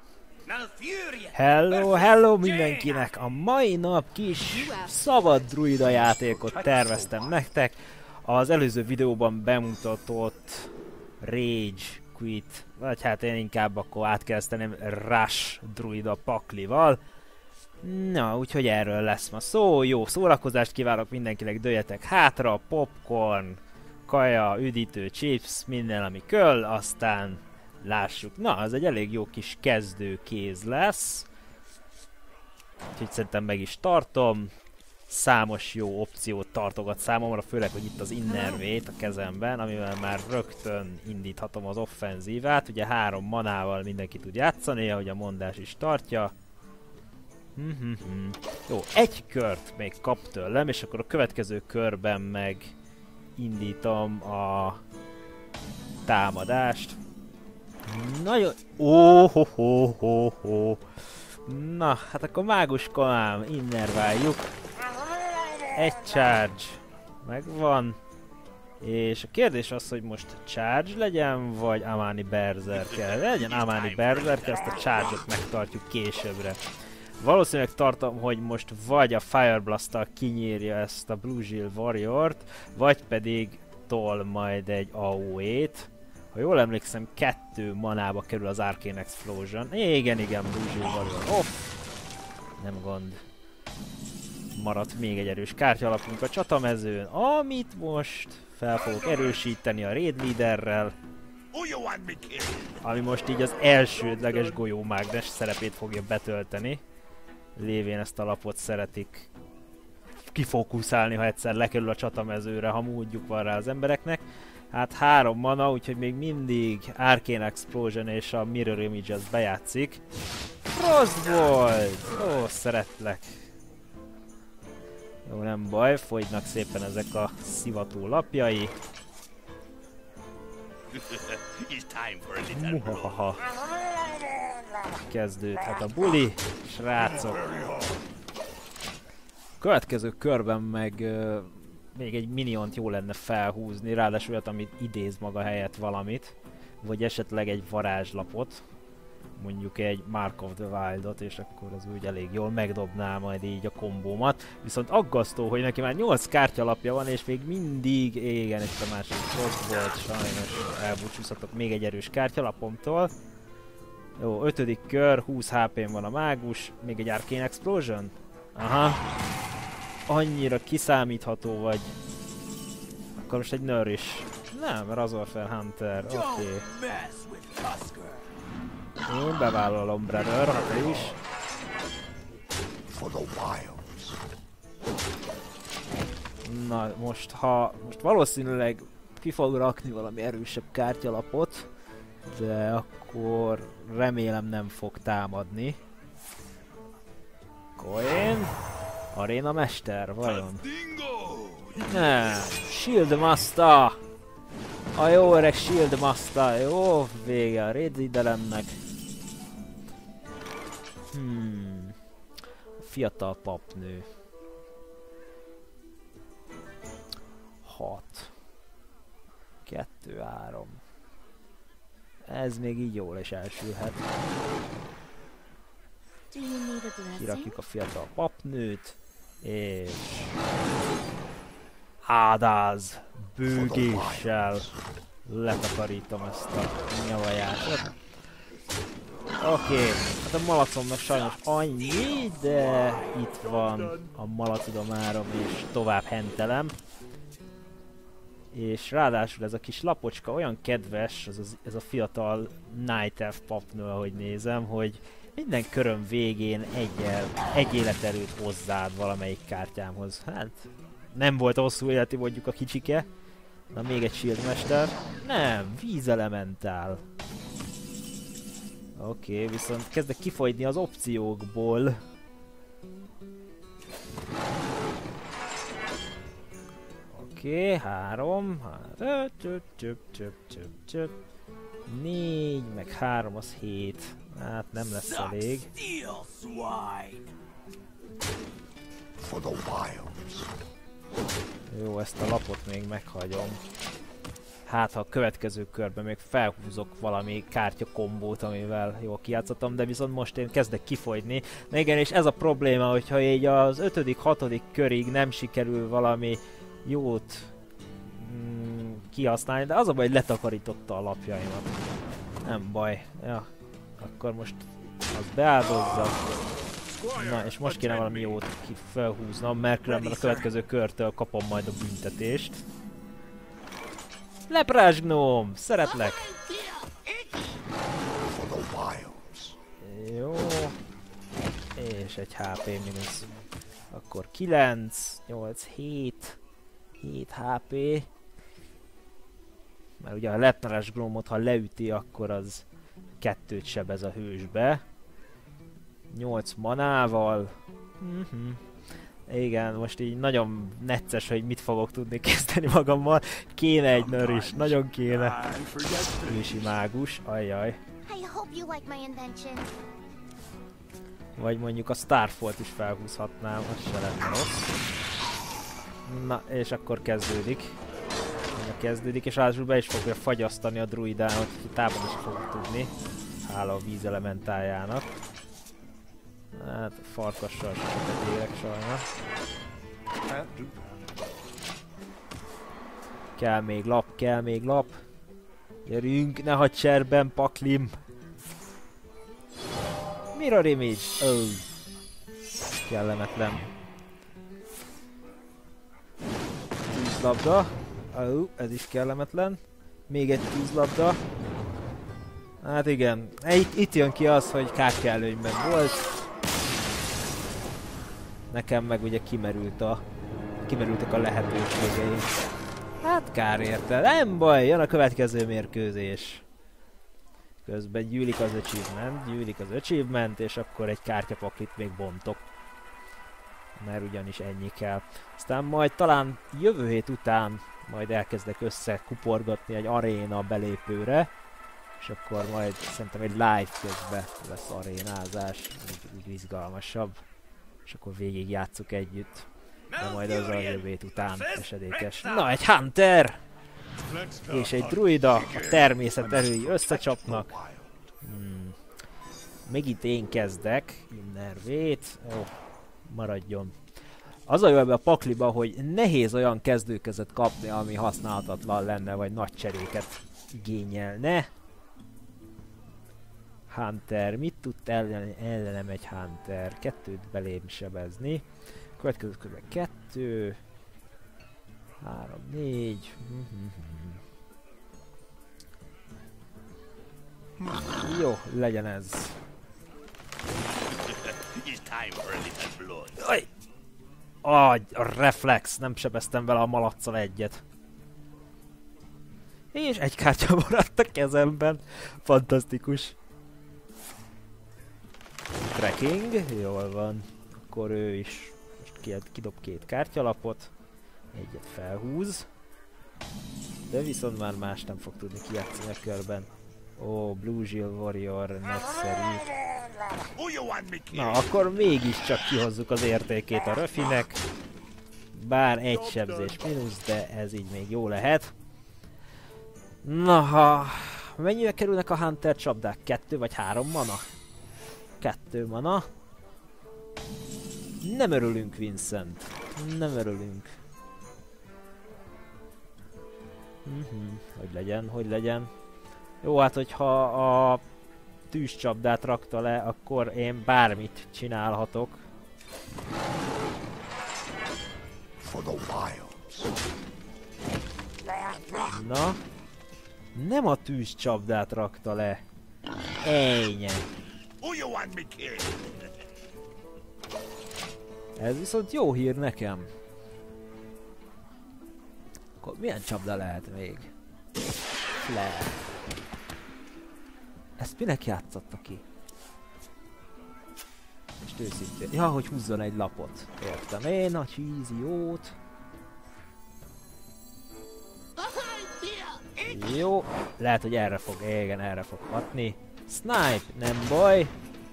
Hello mindenkinek! A mai nap kis szabad druida játékot terveztem nektek. Az előző videóban bemutatott Rage Quit, vagy hát én inkább akkor átkezdteném Rush druida paklival. Na, úgyhogy erről lesz ma szó. Jó szórakozást kívánok mindenkinek, dőljetek hátra, popcorn, kaja, üdítő, chips, minden ami köl, aztán lássuk. Na, ez egy elég jó kis kezdőkéz lesz. Úgyhogy szerintem meg is tartom. Számos jó opciót tartogat számomra, főleg, hogy itt az Innervate a kezemben, amivel már rögtön indíthatom az offenzívát. Ugye 3 manával mindenki tud játszani, ahogy a mondás is tartja. Jó, egy kört még kap tőlem, és akkor a következő körben meg indítom a támadást. Nagyon... Na, hát akkor máguskolám, innerváljuk. Egy charge. Megvan. És a kérdés az, hogy most charge legyen, vagy Amani Berserker. Legyen Amani Berserker, ezt a charge-ot megtartjuk későbbre. Valószínűleg tartom, hogy most vagy a Fire Blast-tal kinyírja ezt a Blue Shield Warrior-t, vagy pedig tol majd egy AOE-t. Ha jól emlékszem, 2 manába kerül az Arcane Explosion. Igen, Blue Shield Warrior off. Nem gond. Maradt még egy erős kártyalapunk a csatamezőn, amit most fel fogok erősíteni a Raid Leaderrel. Ami most így az elsődleges golyómágnes szerepét fogja betölteni. Lévén ezt a lapot szeretik kifókuszálni, ha egyszer lekerül a csatamezőre, ha módjuk van rá az embereknek. Hát 3 mana, úgyhogy még mindig Arcane Explosion és a Mirror Image az bejátszik. Frostbolt! Ó, szeretlek! Jó, nem baj, fogynak szépen ezek a szivató lapjai. Muhahaha. Kezdődhet a buli, srácok. Következő körben meg még egy miniont jó lenne felhúzni, ráadásul olyat, amit idéz maga helyett valamit. Vagy esetleg egy varázslapot. Mondjuk egy Mark of the Wild-ot, és akkor az úgy elég jól megdobná majd így a kombómat. Viszont aggasztó, hogy neki már 8 kártyalapja van, és még mindig, igen, itt a másik Frostbolt, sajnos elbúcsúzhatok még egy erős kártyalapomtól. Jó, 5. kör, 20 HP-n van a mágus, még egy Arcane Explosion? Aha. Annyira kiszámítható vagy. Akkor most egy Nourish. Nem, Razorfell Hunter, oké. Én bevállalom, brother, ha te is. Na, most valószínűleg ki fog rakni valami erősebb kártyalapot, de akkor remélem nem fog támadni. Coin? Aréna mester, vajon? Nem, Shield Master! A jó öreg Shield Master, jó, vége a Raid Leaderennek. A fiatal papnő. 6. 2, 3. Ez még így jól is elsülhet. Kirakjuk a fiatal papnőt, és ádáz bőgéssel letakarítom ezt a nyavaját. Oké, hát a malacomnak sajnos annyi, de itt van a malacidomárom, és tovább hentelem. És ráadásul ez a kis lapocska olyan kedves, ez a fiatal Night Elf papnő, ahogy nézem, hogy minden köröm végén egy életerőt hozzáad valamelyik kártyámhoz. Hát nem volt hosszú életi mondjuk a kicsike. Na, még egy shieldmester. Nem, vízelementál. Oké, viszont kezdek kifogyni az opciókból. Oké, 3. 4, meg 3 az 7. Hát nem lesz elég. Jó, ezt a lapot még meghagyom. Hát ha a következő körben még felhúzok valami kártya kombót, amivel jól kijátszottam, de viszont most én kezdek kifogyni. De igen, és ez a probléma, hogyha így az 5.-6. körig nem sikerül valami jót kihasználni, de az a baj, hogy letakarította a lapjaimat. Nem baj. Ja, akkor most azt beáldozza. Na, és most kéne valami jót felhúznom, mert különben a következő körtől kapom majd a büntetést. Leprás gnóm! Szeretlek! Jó. És egy HP mínusz. Akkor 9, 8, 7. 7 HP. Mert ugye a leprás gnómot, ha leüti, akkor az 2-t sebez a hősbe. 8 manával. Igen, most így nagyon necces, hogy mit fogok tudni kezdeni magammal. Kéne egy nőr is, nagyon kéne. Ősi mágus, ajjaj. Vagy mondjuk a Starfall-t is felhúzhatnám, az se lenne rossz. Na, és akkor kezdődik. És ráadásul be is fogja fagyasztani a druidámat, hogy támadni is fogok tudni. Hála a vízelementájának. Hát a farkassal sokat érek sajnos. Kell még lap. Gyerünk, ne hagyd cserben, paklim. Mirror image. Oh. Kellemetlen. Tűzlabda. Oh, ez is kellemetlen. Még egy tűzlabda. Hát igen, itt jön ki az, hogy kártyálőnyben volt. Nekem meg ugye kimerültek a lehetőségeim. Hát kár érte, nem baj, jön a következő mérkőzés. Közben gyűlik az achievement, és akkor egy kártyapaklit még bontok. Mert ugyanis ennyi kell. Aztán majd talán jövő hét után majd elkezdek összekuporgatni egy aréna belépőre. És akkor majd szerintem egy live közben lesz arénázás, úgy izgalmasabb. És akkor végig játsszuk együtt. De majd az a jövő hét után esedékes. Na, egy Hunter! És egy druida, a természet erői összecsapnak. Még itt én kezdek. Innervét. Ó, maradjon. Az a jó ebbe a pakliba, hogy nehéz olyan kezdőkezet kapni, ami használhatatlan lenne, vagy nagy cseréket igényelne. Hunter. Mit tud ellenem egy Hunter? 2-t belém sebezni. Következő körben 2. 3, 4. Jó, legyen ez. Aj! A reflex, nem sebeztem vele a malaccal egyet. És egy kártya maradt a kezemben. Fantasztikus. Tracking, jól van. Akkor ő is most kidob 2 kártyalapot. Egyet felhúz. De viszont már más nem fog tudni kijátszani a körben. Ó, Blue Jill Warrior, nagyszerű. Na, akkor mégiscsak kihozzuk az értékét a Röfinek. Bár egy sebzés mínusz, de ez így még jó lehet. Na, mennyibe kerülnek a Hunter csapdák? 2 vagy 3 mana? 2 mana. Nem örülünk, Vincent. Nem örülünk. Hogy legyen. Jó, hát hogyha a tűzcsapdát rakta le, akkor én bármit csinálhatok. Na. Nem a tűzcsapdát rakta le. Ennyi. Ez viszont jó hír nekem. Akkor milyen csapda lehet még? Flare. Ezt minek játszotta ki? Most őszintén. Ja, hogy húzzon egy lapot. Értem én a cheesy jót. Jó. Lehet, hogy erre fog. Igen, erre fog hatni. Snipe, nem baj.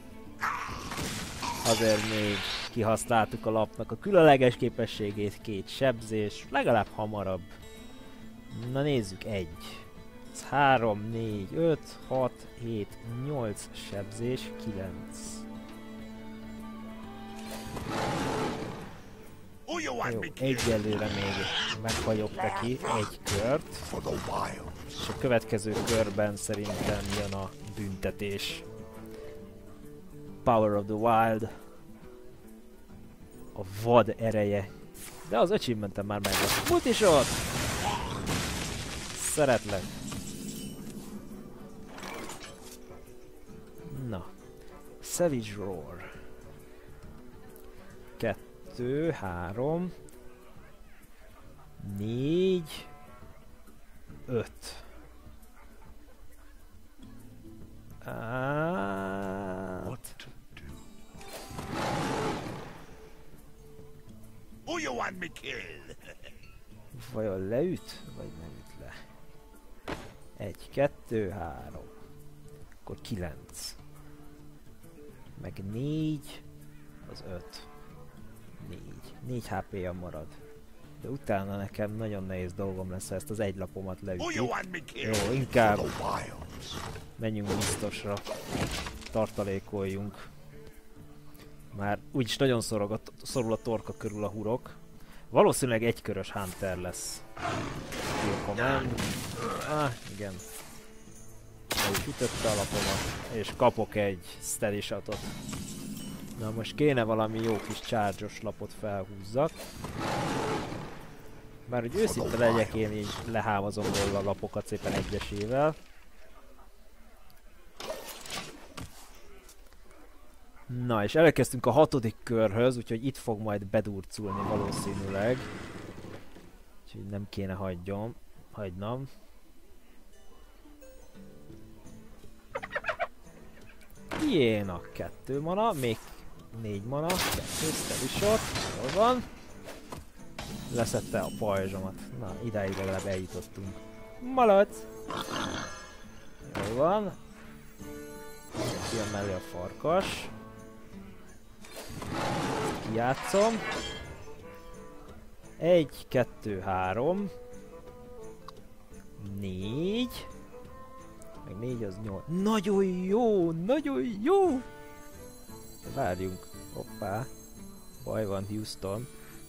Azért még kihasználtuk a lapnak a különleges képességét. 2 sebzés. Legalább hamarabb. Na nézzük, 1. Ez 3, 4, 5, 6, 7, 8 sebzés, 9. Jó, egyelőre még meghagyok neki egy kört. És a következő körben szerintem jön a büntetés. Power of the Wild. A vad ereje. De az achievementem már megvan. Multishot! Szeretlek. Na. Savage Roar. 2, 3, 4, 5. Vajon leüt, vagy nem üt le? 1, 2, 3. Akkor 9. Meg 4. Az 5. 4. 4 HP-ja marad. De utána nekem nagyon nehéz dolgom lesz, ha ezt az egy lapomat leütik. Jó, inkább menjünk biztosra. Tartalékoljunk. Már úgyis nagyon szorul a torka körül a hurok. Valószínűleg egykörös Hunter lesz. Command. Igen. El is ütötte a lapomat, és kapok egy steady shotot. Na most kéne valami jó kis charge-os lapot felhúzzak. Bár hogy őszinte legyek, én így lehámozom róla a lapokat szépen egyesével. Na és elkezdtünk a 6. körhöz, úgyhogy itt fog majd bedurculni valószínűleg. Úgyhogy nem kéne hagynom. Jéna, 2 mana, még 4 mana, 2 steady shot, jól van. Leszette a pajzsomat. Na, idáig legalább eljutottunk. Malac! Jól van. Jön mellé a farkas. Kijátszom. 1, 2, 3. 4. Meg 4 az 8. Nagyon jó! Nagyon jó! Várjunk. Hoppá. Baj van, Houston.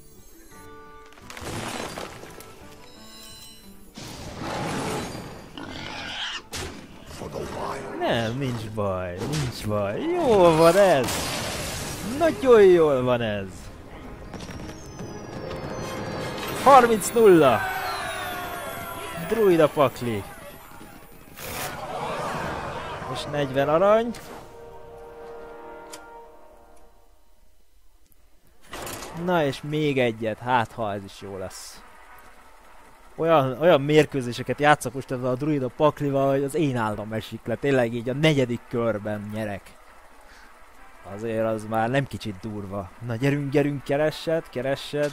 Nem, nincs baj, nincs baj. Jól van ez! Nagyon jól van ez! 30-0! Druida pakli! És 40 arany. Na és még egyet, hát ha ez is jó lesz. Olyan mérkőzéseket játszok most ebben a druida paklival, hogy az én állam esik le. Tényleg így a 4. körben nyerek. Azért az már nem kicsit durva. Na gyerünk, keressed.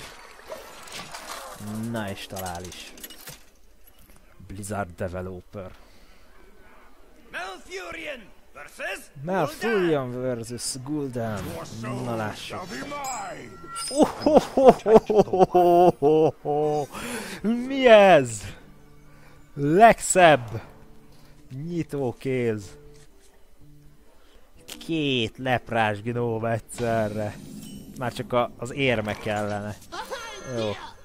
Na és talál is. Blizzard Developer. Malfurion versus Gul'dan. Na lássuk. Mi ez? Legszebb nyitókéz. 2 leprás gnóm egyszerre. Már csak az érme kellene. Jó.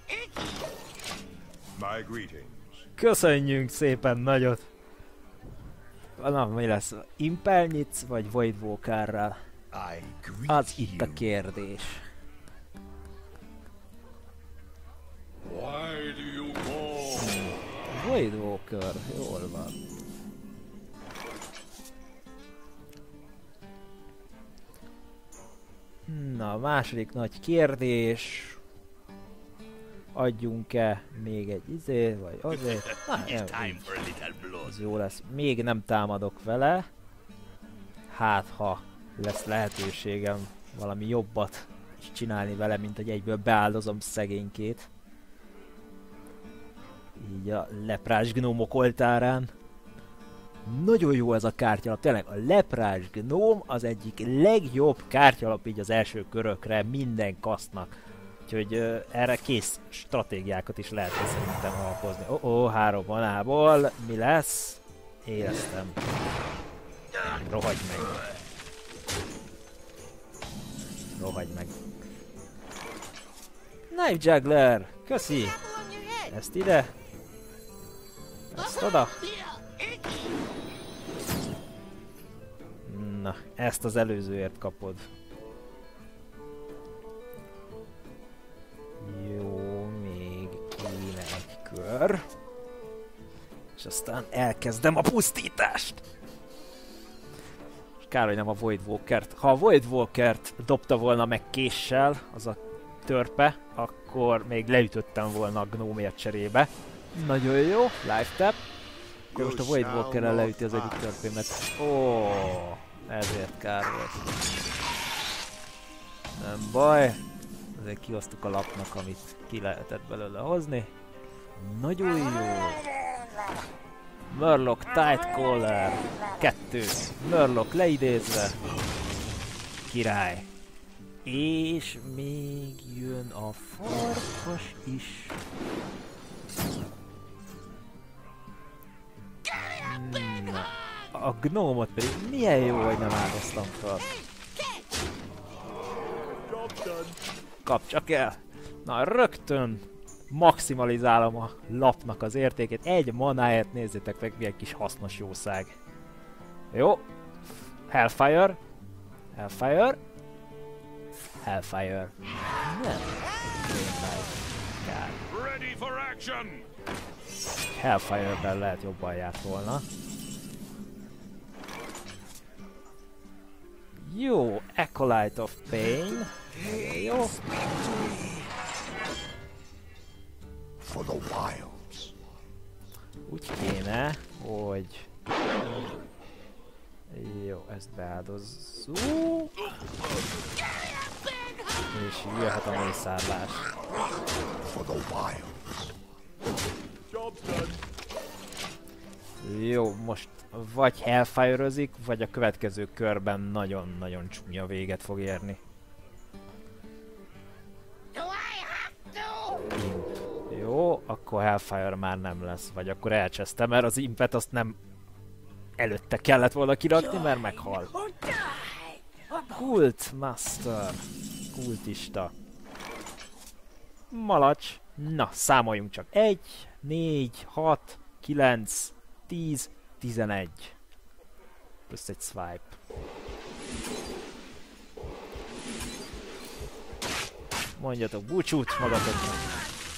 Köszönjünk szépen nagyot. Na, mi lesz? Impelnyitz vagy Voidwalkerrel? Az itt a kérdés. Voidwalker, jól van. Na, második nagy kérdés. Adjunk-e még egy vagy azért? Na, ez jó lesz. Még nem támadok vele. Hát, ha lesz lehetőségem valami jobbat is csinálni vele, mint hogy egyből beáldozom szegénykét. Így a leprás gnómok oltárán. Nagyon jó ez a kártyalap, tényleg a leprás gnóm az egyik legjobb kártyalap így az első körökre minden kasznak. Úgyhogy erre kész stratégiákat is lehet szerintem alkozni. 3 manából mi lesz? Éreztem. Rohagy meg. Rohagy meg. Knife Juggler! Köszi! Ezt ide. Ezt oda. Na, ezt az előzőért kapod. Jó, még kéne egy kör. És aztán elkezdem a pusztítást! És kár, hogy nem a Void Walkert. Ha a Void Walkert dobta volna meg késsel, az a törpe, akkor még leütöttem volna a gnómért cserébe. Nagyon jó, live tap. De most a Void Walkerrel leüti az egyik törpémet. Ó, ezért kár volt. Nem baj. Azért kihoztuk a lapnak, amit ki lehetett belőle hozni. Nagyon jó. Murloc Tight Collar 2. Murloc leidézve. Király. És még jön a farkas is. Na, a gnómot pedig milyen jó, hogy nem áldoztam fel. Kap csak el! Na, rögtön maximalizálom a lapnak az értékét. Egy manáért nézzétek meg, milyen kis hasznos jószág. Jó. Hellfire. Hellfire. Hellfire. Nem. Hellfire-ben lehet jobban járt volna. Jó, Acolyte of Pain. Jó. Úgy kéne, hogy... Jó, ezt beáldozzuk. És jöhet a mészárlás. Jó, most vagy Hellfire-özik, vagy a következő körben nagyon-nagyon csúnya véget fog érni. Jó, akkor Hellfire már nem lesz, vagy akkor elcsesztem, mert az impet azt nem előtte kellett volna kirakni, mert meghal. Kult Master. Kultista. Malacs. Na, számoljunk csak. 1, 4, 6, 9, 10, 11. Plusz egy swipe. Mondjatok búcsút magatoknak.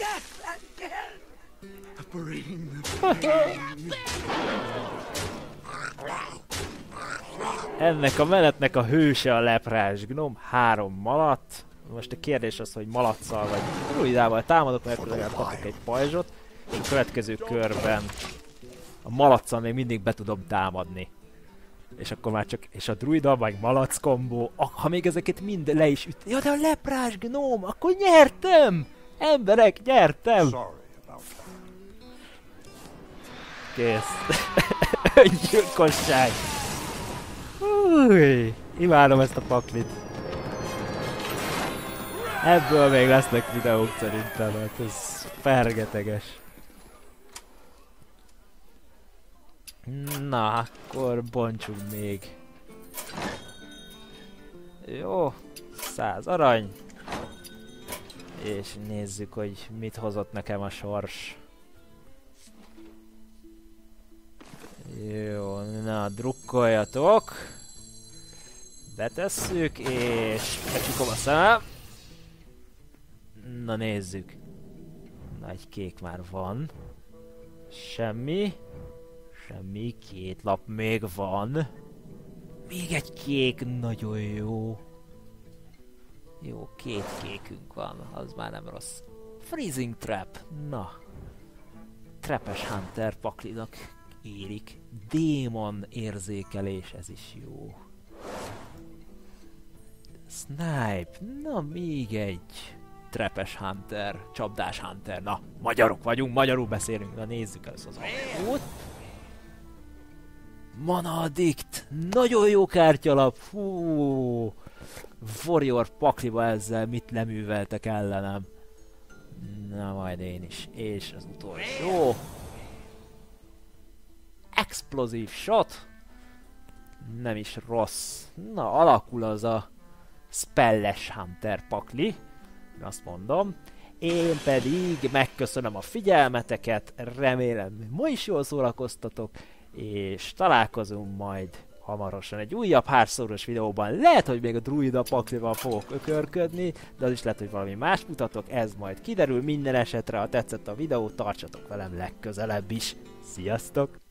Ennek a menetnek a hőse a leprás gnóm, 3 malac. Most a kérdés az, hogy malacsal vagy druidával támadok, mert legalább kapok egy pajzsot, és a következő körben a malacsal még mindig be tudom támadni. És akkor már csak, és a druida, vagy malac kombó, ha még ezeket mind le is üt... Ja, de a leprás gnóm, akkor nyertem! Emberek, nyertem! Kész. Gyilkosság. Új, imádom ezt a paklit. Ebből még lesznek videók szerintem, hát ez fergeteges. Na, akkor bontsunk még. Jó, 100 arany. És nézzük, hogy mit hozott nekem a sors. Jó, na, drukkoljatok. Betesszük, és becsukom a szemem. Na, nézzük. Nagy kék már van. Semmi. Semmi, 2 lap még van. Még egy kék, nagyon jó. Jó, 2 kékünk van, az már nem rossz. Freezing Trap, na. Trapes Hunter paklinak érik. Démon érzékelés, ez is jó. Snipe, na még egy. Trapes Hunter, csapdás Hunter, na, magyarok vagyunk, magyarul beszélünk, na nézzük először az alapot. Mana Addict, nagyon jó kártyalap, fú. Warrior pakliba ezzel mit leműveltek ellenem. Na majd én is. És az utolsó. Explosive shot. Nem is rossz. Na, alakul az a Spelles Hunter pakli. Azt mondom. Én pedig megköszönöm a figyelmeteket. Remélem, ma is jól szórakoztatok. És találkozunk majd hamarosan egy újabb hárszóros videóban. Lehet, hogy még a druida paklival fogok ökörködni, de az is lehet, hogy valami más mutatok, ez majd kiderül. Minden esetre, ha tetszett a videó, tartsatok velem legközelebb is. Sziasztok!